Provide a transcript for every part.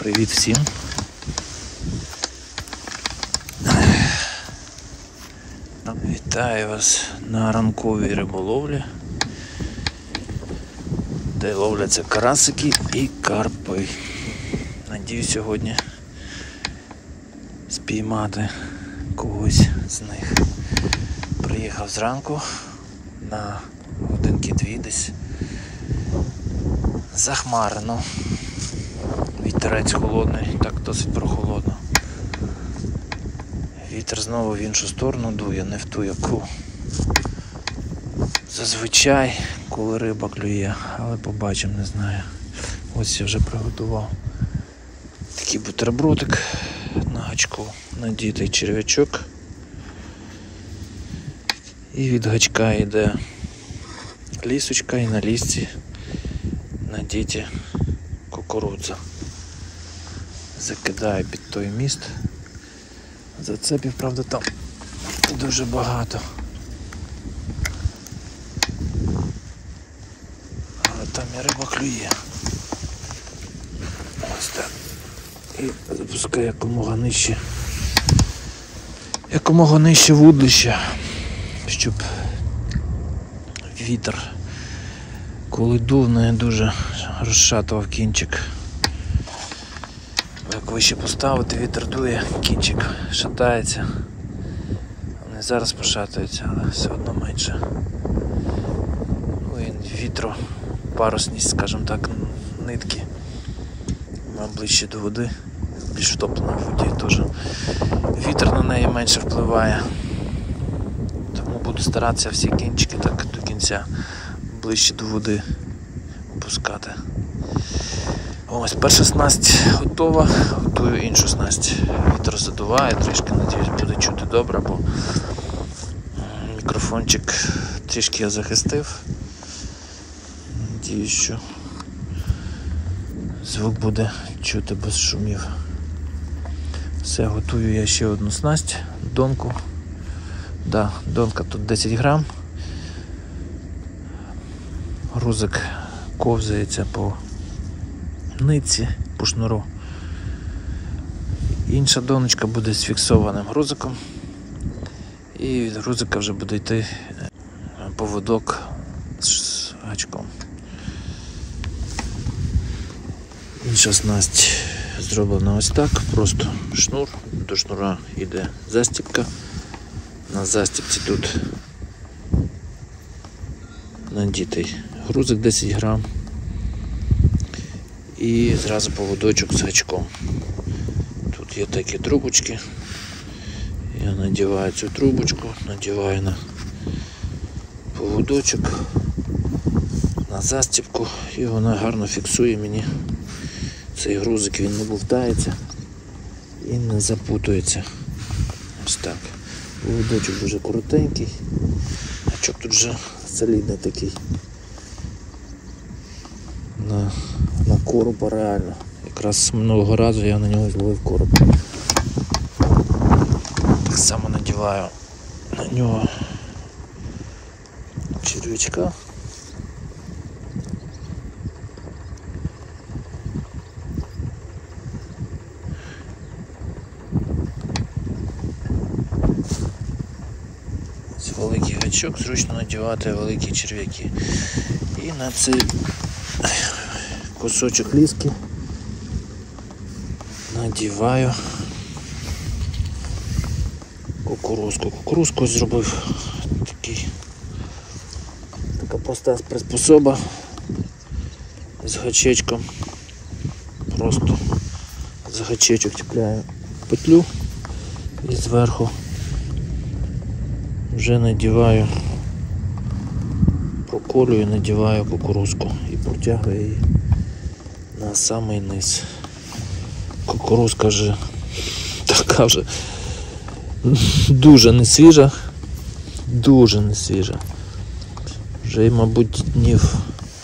Привіт всім! Вітаю вас на ранковій риболовлі, де ловляться карасики і карпи. Надію сьогодні спіймати когось з них. Приїхав зранку на годинки-дві десь. Захмарено. Вітерець холодний, так досить прохолодно. Вітер знову в іншу сторону дує, не в ту яку. Зазвичай, коли риба клює, але побачимо, не знаю. Ось я вже приготував такий бутербродик на гачку, надітий черв'ячок. І від гачка йде лісочка, і на лісці надіті кукурудза. Закидаю під той міст. Зацепів, правда, там дуже багато. Але там і риба клює. Ось так. І запускаю якомога нижче вудлища, щоб вітер, коли дув, не дуже розшатував кінчик. Як вище поставити, вітер дує, кінчик шатається. Вони зараз пошатуються, але все одно менше. Ну і вітру, парусність, скажімо так, нитки. Ближче до води, більш втоплена в воді теж. Вітер на неї менше впливає. Тому буду старатися всі кінчики так до кінця ближче до води опускати. Ось перша снасть готова, готую іншу снасть. Вітер задуває, трішки, надіюсь, буде чути добре, бо мікрофончик трішки я захистив. Надіюсь, що звук буде чути без шумів. Все, готую я ще одну снасть, донку. Да, донка тут 10 грам. Грузик ковзається по нитці, по шнуру. Інша доночка буде з фіксованим грузиком. І від грузика вже буде йти поводок з гачком. Інша снасть зроблена ось так, просто шнур, до шнура йде застібка. На застібці тут надітий грузик 10 грам. І зразу поводочок з гачком. Тут є такі трубочки. Я надіваю цю трубочку, надіваю на поводочок, на застібку, і вона гарно фіксує мені цей грузик, він не бовтається і не запутується. Ось так. Поводочок дуже коротенький, гачок тут вже солідний такий. На коропа реально. Якраз минулого разу я на нього зловив короб. Так само надіваю на нього черв'ячка. Ось великий гачок, зручно надівати великі черв'яки. І на цей кусочок ліски надіваю кукурузку. Кукурузку зробив така проста приспособа з гачечком. Просто з гачечок чіпляю петлю і зверху вже надіваю, проколюю, надіваю кукурузку і протягую її на самий низ. Кукурузка вже така вже дуже не свіжа, вже, мабуть, днів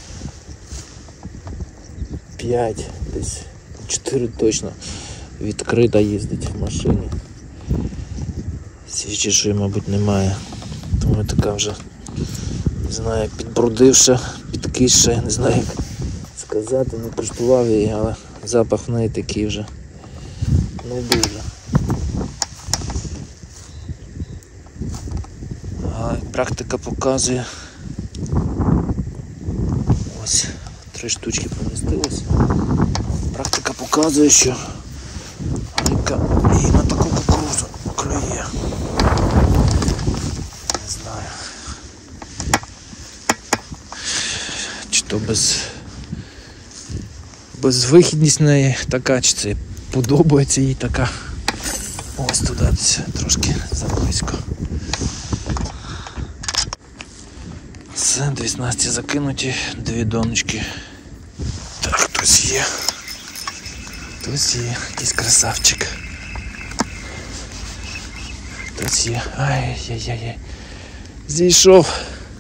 5, десь 4 точно відкрита їздить в машині. Свіжішої, мабуть, немає. Тому така вже, не знаю, підбрудивша, підкисша, не знаю, як сказати, не куштував її, але запах в неї такий вже не дуже. Але практика показує, ось 3 штучки помістилось. Практика показує, що рибка і на таку кукурудзу клює. Не знаю, чи то безвихідність в неї така, чи це подобається їй така. Ось туди десь трошки заблизько. Все, 2 снасті закинуті, 2 донечки. Так, хтось є. Хтось є, якийсь красавчик. Хтось є. Ай-яй-яй-яй. Зійшов.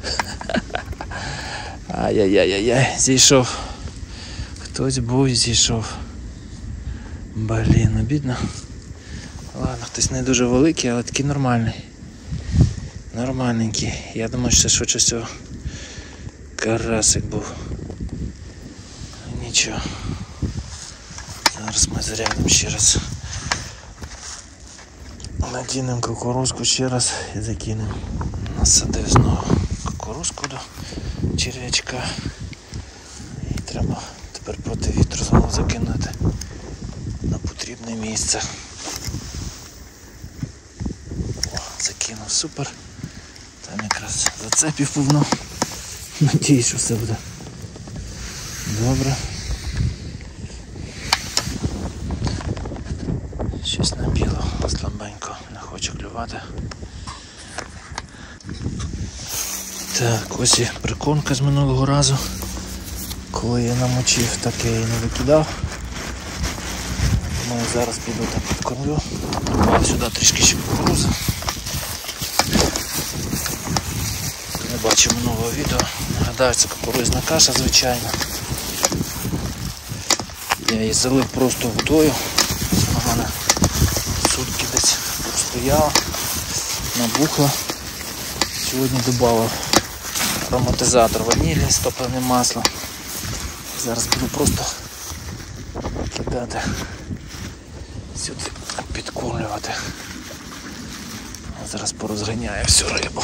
Ай-яй-яй-яй, зійшов. Хтось був і зійшов. Блін, обідно. Ладно, хтось не дуже великий, але такий нормальний. Нормальненький. Я думаю, що це швидше всього карасик був. Нічого. Зараз ми зарядимо ще раз. Надінемо кукурузку ще раз і закинемо. Насадив знову кукурузку до черв'ячка. І треба тепер проти вітру знову закинути на потрібне місце. О, закинув, супер. Там якраз зацепів повно. Надіюсь, що все буде добре. Щось на біло слабенько не хоче клювати. Так, ось і прикормка з минулого разу. Коли я намочив, так я її не викидав. Думаю, зараз піду так підкормлю. Сюди трішки ще кукурузи. Не бачив минулого відео. Нагадаю, це кукурузна каша, звичайно. Я її залив просто водою. Вона в мене сутки десь стояла, набухла. Сьогодні додав ароматизатор ванілі з топленим маслом. Зараз буду просто кидати сюди, підкормлювати. Зараз порозганяю всю рибу.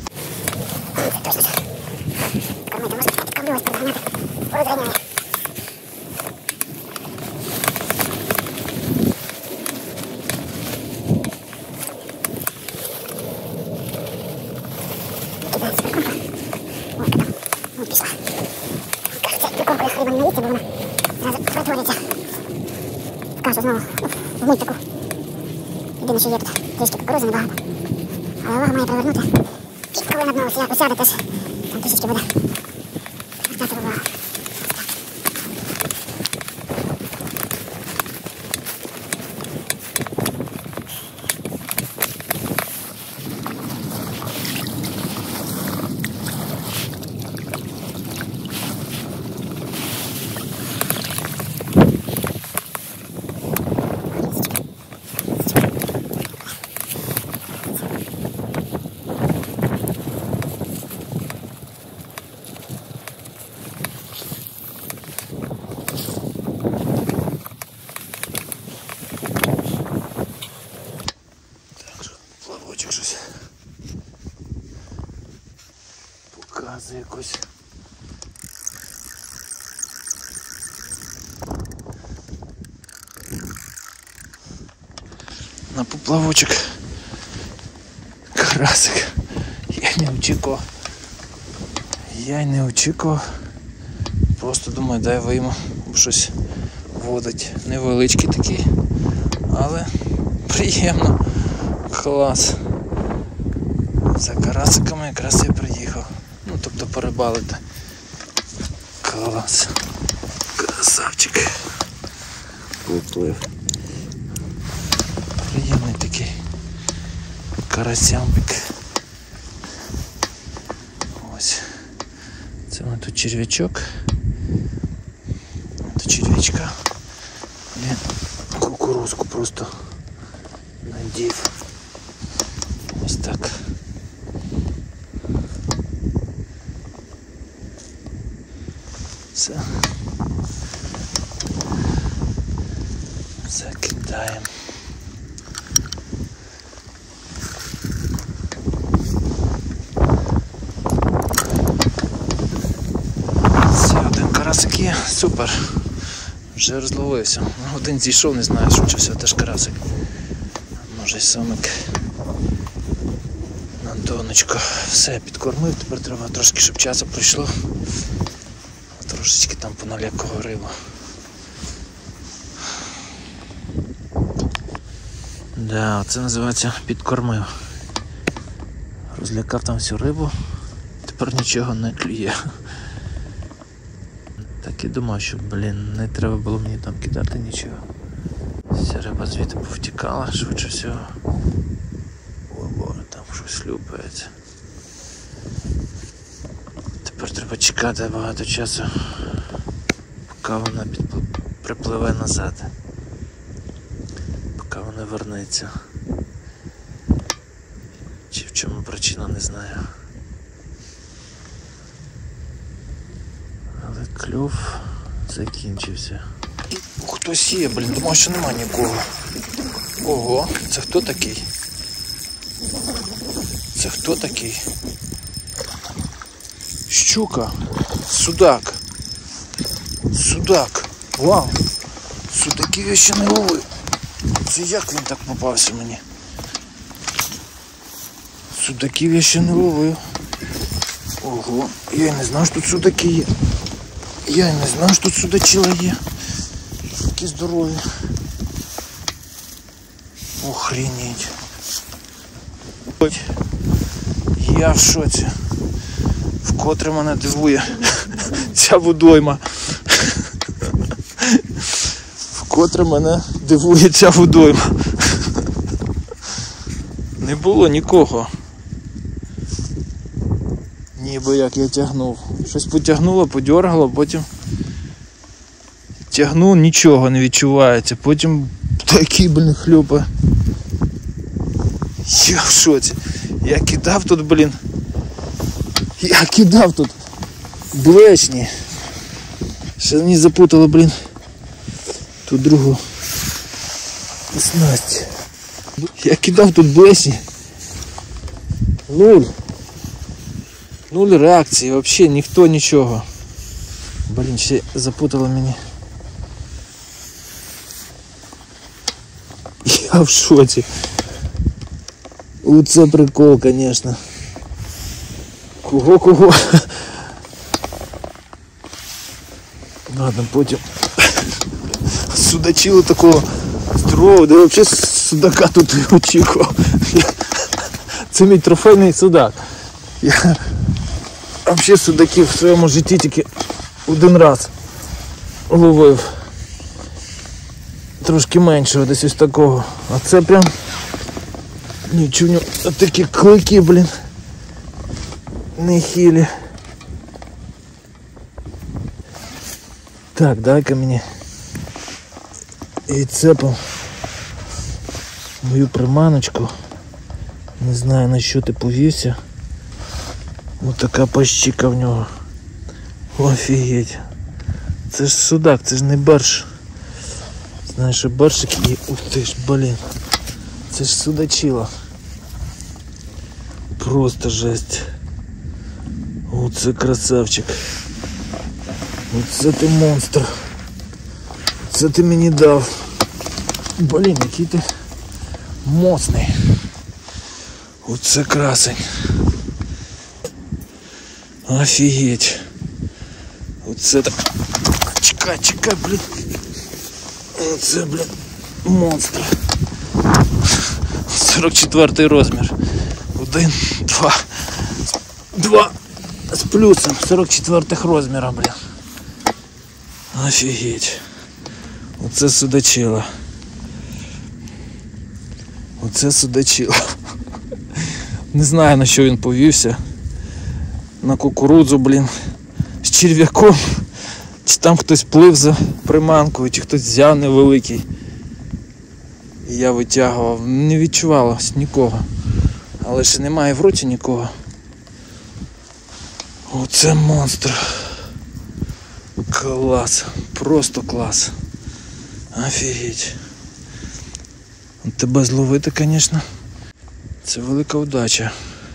Кашу знову в мультику. Єдине, що є тут трішки кукурузи небагато. Але увага має привернути. І коли на дно посяде, теж там трішечки буде. Звертати увагу. Щось показує якось. На поплавочок карасик. Я й не очікував. Просто думаю, дай вийму, бо щось водить. Невеличкий такий, але приємно. Клас. За карасиками якраз я приїхав. Ну, тобто порибалити. Клас. Красавчик. Поплив. Приємний такий карасямбик. Ось. Це у мене тут черв'ячок. До черв'ячка. Він кукурузку просто надів. Ось так. Все. Кидаємо. Це один карасик є, супер. Вже розловився. Один зійшов, не знаю, що все, теж карасик. Може й самик. На донечко. Все, підкормив, тепер треба трошки, щоб часу пройшло. Трошечки там поналякого рибу. Да, це називається підкормив. Розлякав там всю рибу, тепер нічого не клює. Так і думав, що, не треба було мені там кидати нічого. Вся риба звідти повтікала, швидше всього. Ой, боже, там щось хлюпається. Тепер треба чекати багато часу, поки вона припливе назад. Поки вона вернеться. Чи в чому причина, не знаю. Але клюв закінчився. Хтось є, думав, що нема нікого. Ого, це хто такий? Це хто такий? Щука, судак. Судак. Вау! Судаків я ще не ловив. Це як він так попався мені? Судаків я ще не ловив. Ого, я й не знав, що тут судаки є. Я й не знав, що тут судачила є. Такі здорові. Охренеть. Я в шоці. Вкотре мене дивує ця водойма. Вкотре мене дивує ця водойма. Не було нікого. Ніби як я тягнув. Щось потягнуло, подьоргало, потім тягну, нічого не відчувається. Потім такий, хлюпа. Я в шоці. Я кидав тут, Я кидав тут блешні. Ще мені запутало, ту другу снасть. Я кидав тут блешні. Нуль реакції, взагалі ніхто нічого. Ще запутало мені. Я в шоці. Оце прикол, звісно. Кого? Ладно, потім. Судачило такого здорового, да я взагалі судака тут не очікував. Це мій трофейний судак. Я взагалі судаків в своєму житті тільки один раз ловив. Трошки меншого, десь ось такого. А це прям нічого, такі клики, нехилі. Так, дай-ка мені відцепив мою приманочку. Не знаю, на що ти повівся. Ось така пащика в нього. Офігеть. Це ж судак, це ж не барш. Знаєш, що баршик є. Ух ти ж, Це ж судачило. Просто жесть. Оце красавчик. Оце ти монстр. Це ти мені дав. Який ти моцний. Оце красень. Офігеть. Оце так. Чекай, Оце, монстр. 44 розмір. 1, 2 з плюсом. 44 розміра, Офігеть. Оце судачило. Не знаю, на що він повівся. На кукурудзу, з черв'яком. Чи там хтось плив за приманкою, чи хтось взяв невеликий. І я витягував. Не відчувалось нікого. Але ще немає в роті нікого. Оце монстр. Клас. Просто клас. Офігеть. Тебе зловити, звісно, це велика удача.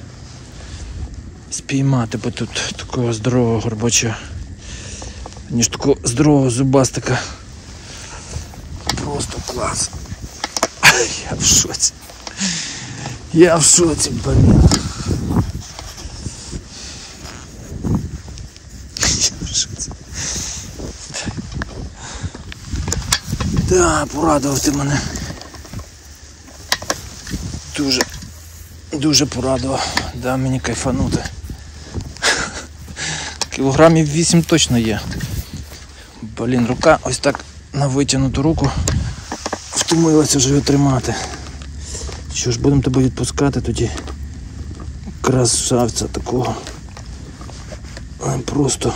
Спіймати би тут такого здорового горбача, ніж такого здорового зубастика. Просто клас. Я в шоці. Я в шоці, блін. Я в шоці. Да, порадував ти мене. Дуже порадував. Да, мені кайфанути. Кілограмів 8 точно є. Блін, рука ось так на витягнуту руку втомилася вже його тримати. Що ж, будемо тебе відпускати тоді. Красавця такого. Просто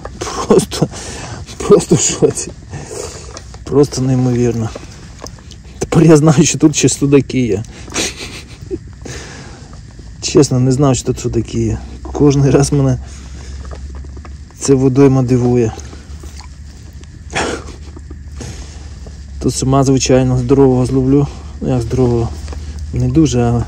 в шоці. Просто неймовірно. Тепер я знаю, що тут ще судаки є. Чесно, не знав, що тут судаки є. Кожен раз мене це водойма дивує. Тут сама, звичайно, здорового зловлю. Ну як здорового? Не дуже, але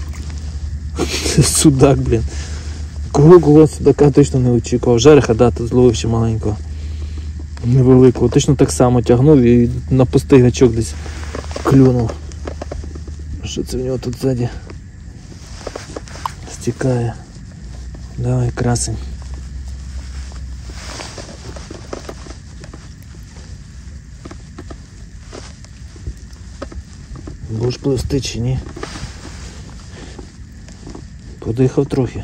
судак, блін. Кого судака точно не очікував. Жереха, да, тут зловив ще маленького. Невеликого. Точно так само тягнув і на пустий гачок десь клюнув. Що це в нього тут ззаді? Стікає. Давай, красень. Будеш пливсти чи ні? Подихав трохи.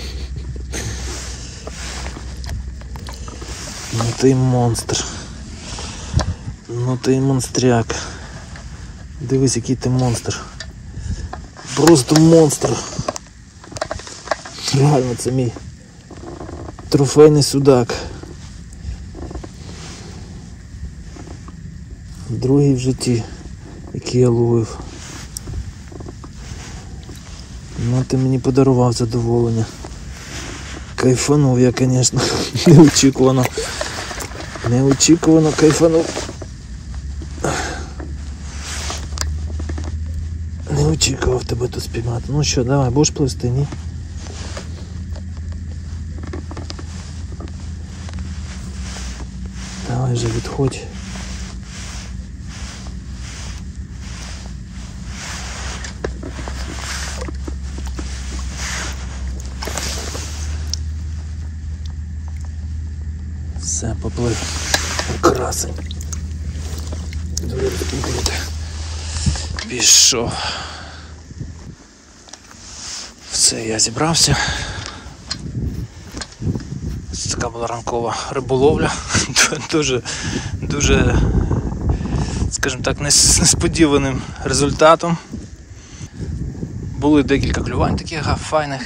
Ну ти монстр. Ну ти монстряк. Дивись, який ти монстр. Просто монстр. Реально, це мій трофейний судак. Другий в житті, який я ловив. Ну ти мені подарував задоволення. Кайфанув я, звісно. Неочікувано кайфанув. Не очікував тебе тут спіймати. Ну що, давай, будеш пливсти, ні? Давай вже відходь. Все, поплив. Красень. Пішов. Все, я зібрався. Це така була ранкова риболовля. Дуже, скажімо так, несподіваним результатом. Були декілька клювань таких файних.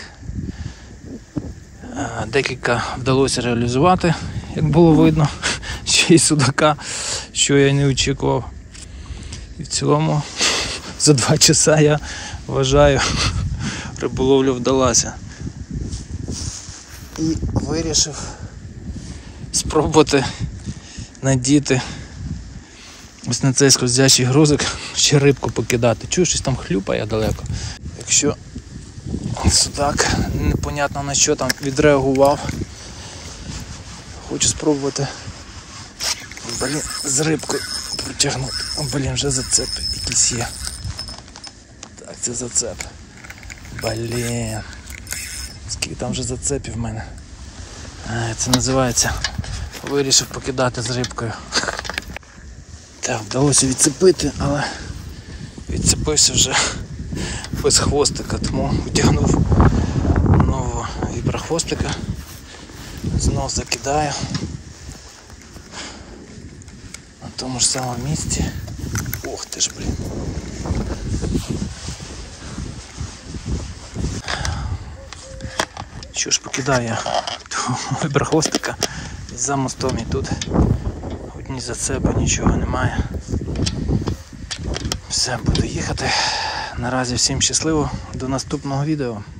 Декілька вдалося реалізувати, як було видно, ще й судака, що я не очікував. І в цілому за 2 часа, я вважаю, риболовля вдалася. І вирішив спробувати надіти ось на цей скользячий грузик ще рибку покидати. Чую, щось там хлюпає далеко. Якщо судак непонятно на що там відреагував, хочу спробувати, блін, з рибкою протягнути. Блін, вже зацеп якийсь є. Так, це зацеп. Блін. Скільки там вже зацепів в мене. Це називається вирішив покидати з рибкою. Так, вдалося відцепити, але відцепився вже без хвостика, тому втягнув нового віброхвостика. Знов закидаю на тому ж самому місці. Ох ти ж, блін. Що ж, покидаю я віброхвостика за мостом, і тут одні зацепи, нічого немає. Все, буду їхати. Наразі всім щасливо, до наступного відео.